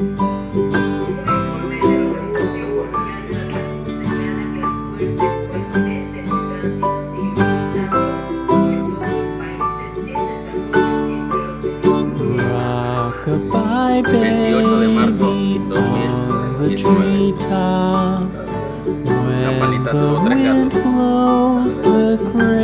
Rockabye 28 de marzo baby on the 2019. treetop. When Campanita the tuvo 3 wind gatos. blows the cradle